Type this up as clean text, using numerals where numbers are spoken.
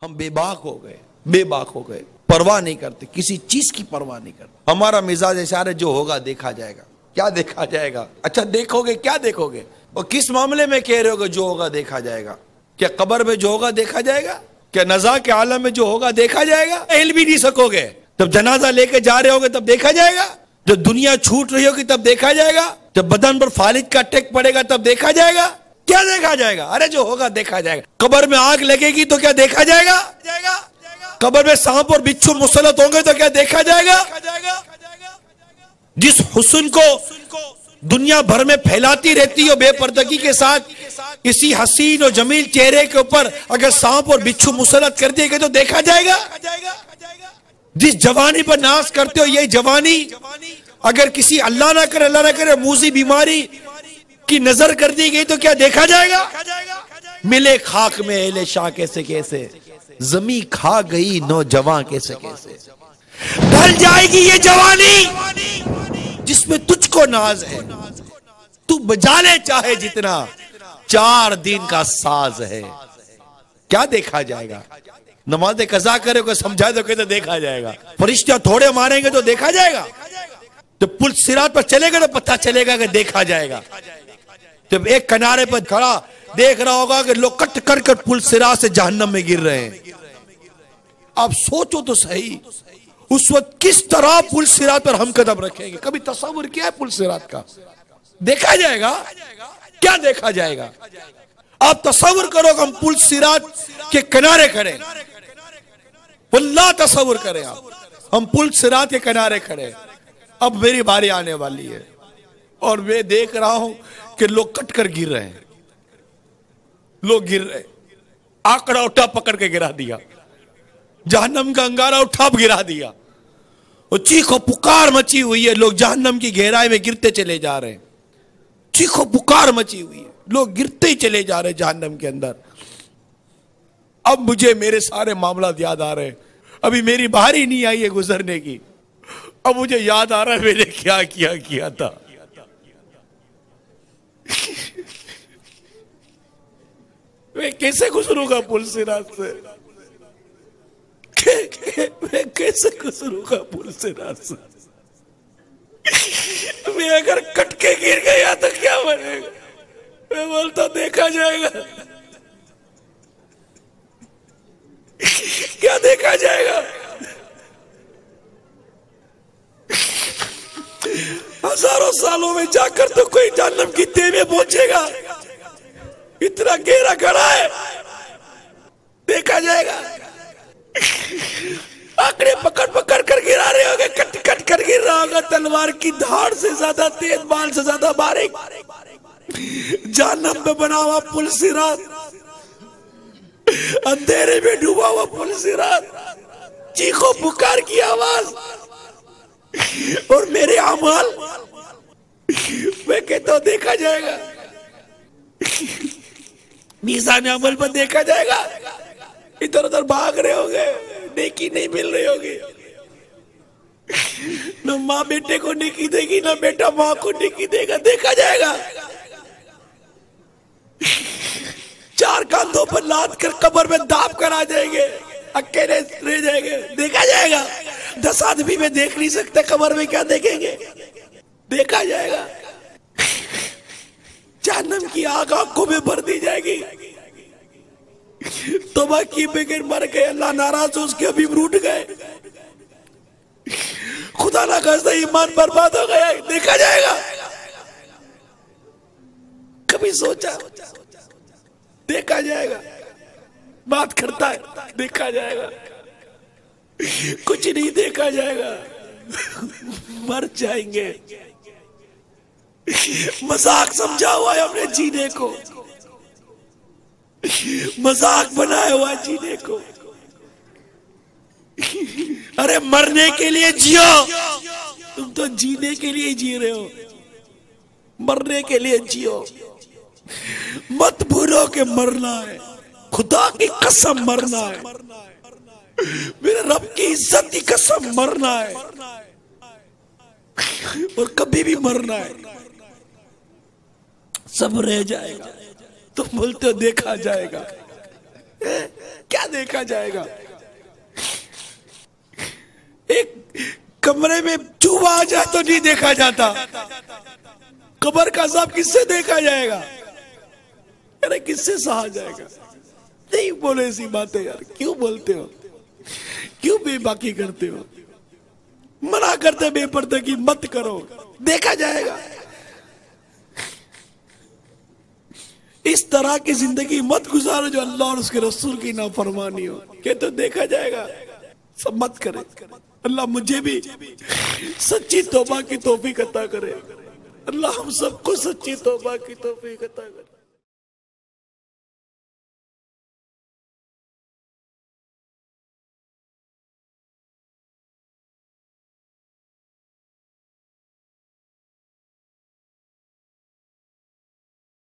हम बेबाक हो गए, बेबाक हो गए, परवाह नहीं करते, किसी चीज की परवाह नहीं करते। हमारा मिजाज ऐसा है, जो होगा देखा जाएगा। क्या देखा जाएगा? अच्छा देखोगे, क्या देखोगे? और किस मामले में कह रहे हो जो होगा देखा जाएगा? क्या कब्र में जो होगा देखा जाएगा? क्या नज़ा के आलम में जो होगा देखा जाएगा? हिल भी नहीं सकोगे। जब जनाजा लेके जा रहे होगे तब देखा जाएगा? जब दुनिया छूट रही होगी तब देखा जाएगा? जब बदन पर फालिज का अटैक पड़ेगा तब देखा जाएगा? क्या देखा जाएगा? अरे जो होगा देखा जाएगा। कब्र में आग लगेगी तो क्या देखा जाएगा? कब्र में सांप और बिच्छू मुसल्लत होंगे तो क्या देखा जाएगा? जिस हुस्न को दुनिया भर में फैलाती रहती है बेपर्दगी के साथ, इसी हसीन और जमील चेहरे के ऊपर अगर सांप और बिच्छू मुसल्लत कर दिए गए तो देखा जाएगा? जिस जवानी पर नाज करते हो, यही जवानी अगर किसी अल्लाह ना करे मूजी बीमारी की नजर कर दी गई तो क्या देखा जाएगा? मिले खाक में एले शाह कैसे कैसे, जमी खा गई नौजवान कैसे कैसे। ढल जाएगी ये जवानी जिसमें तुझको नाज है, तू बजा ले चाहे जितना, 4 दिन का साज है। क्या देखा जाएगा? नमाज कज़ा करे को समझा दो तो देखा जाएगा। फरिश्ते थोड़े मारेंगे तो देखा जाएगा। जब पुल सिरात पर चलेगा तो पता चलेगा कि देखा जाएगा। जब एक किनारे पर खड़ा देख रहा होगा कि लोग कट कर कर पुल सिरात से जहन्नम में गिर रहे हैं। आप सोचो तो सही, उस वक्त किस तरह पुल सिरात पर हम कदम रखेंगे? कभी तस्वीर किया है पुल सिरात का? देखा जाएगा? क्या देखा जाएगा? आप तस्वीर करो कि हम पुल सिरात के किनारे खड़े, वल्लाह तस्वीर करें आप, हम पुल सिरात के किनारे खड़े, अब मेरी बारी आने वाली है और मैं देख रहा हूं कि लोग कट कर गिर रहे हैं, लोग गिर रहे। आंकड़ा उठा पकड़ के गिरा दिया, जहन्नम का अंगारा उठा गिरा दिया, और चीखो पुकार मची हुई है। लोग जहन्नम की गहराई में गिरते चले जा रहे हैं, चीखो पुकार मची हुई है, लोग गिरते ही चले जा रहे हैं जहन्नम के अंदर। अब मुझे मेरे सारे मामला याद आ रहे हैं। अभी मेरी बारी नहीं आई है गुजरने की, अब मुझे याद आ रहा है मैंने क्या किया था। मैं कैसे गुजरूंगा पुल सिरात से? मैं कैसे गुजरूंगा पुल सिरात से? मैं अगर कट के गिर गया तो क्या बनेगा? मैं बोलता देखा जाएगा। क्या देखा जाएगा? हजारों सालों में जाकर तो कोई जहन्नम की तह में पहुंचेगा, इतना गहरा खड़ा है, देखा जाएगा। आंकड़े पकड़ पकड़ कर गिरा रहे होंगे, कट कट कर गिर रहा होगा, तलवार की धार से ज्यादा तेज, बाल से ज्यादा बारीक, जहन्नम पे बना हुआ पुल सिरात, अंधेरे में डूबा हुआ पुल सिरात, चीखो पुकार की आवाज और मेरे अमल, मैं कहता हूं देखा जाएगा। मीज़ान अमल पर देखा जाएगा। इधर उधर भाग रहे होंगे, नेकी नहीं मिल रही होगी, न माँ बेटे को नेकी देगी, न बेटा माँ को नेकी देगा, देखा जाएगा। 4 कांधों पर लाद कर कब्र में दाब कर आ जाएंगे, अकेले रह जाएंगे, देखा जाएगा। 10 आदमी में देख नहीं सकते, कब्र में क्या देखेंगे? देखा जाएगा। जहन्नम की आग आंखों में भर दी जाएगी। तौबा की बगैर मर गए, अल्लाह नाराज हो, उसके अभी रूठ गए, खुदा ना खास्ता ईमान बर्बाद हो गया, देखा जाएगा। कभी सोचा? देखा जाएगा। बात करता है, देखा जाएगा। कुछ नहीं देखा जाएगा, मर जाएंगे। मजाक समझा हुआ है हमने जीने को, मजाक बनाया हुआ है जीने को। अरे मरने के लिए जियो, तुम तो जीने के लिए जी रहे हो। मरने के लिए जियो, मत भूलो कि मरना है, खुदा की कसम मरना है, मेरे रब की इज्जत की कसम मरना है, और कभी भी मरना है। सब रह जाएगा। तुम बोलते हो देखा जाएगा, क्या देखा जाएगा? एक कमरे में चूहा आ जाए तो नहीं देखा जाता, कब्र का अज़ाब किससे देखा जाएगा? अरे किससे सहा जाएगा? नहीं बोले ऐसी बातें यार, क्यों बोलते हो? क्यों बेबाकी करते हो? मना करते बेपर्दगी मत करो, देखा जाएगा। इस तरह की जिंदगी मत गुजारो जो अल्लाह और उसके रसूल की नाफरमानी हो, कि तो देखा जाएगा। सब मत करे। अल्लाह मुझे भी सच्ची तौबा की तौफीक अता करे। अल्लाह हम सबको सच्ची तौबा की तौफीक अता करे।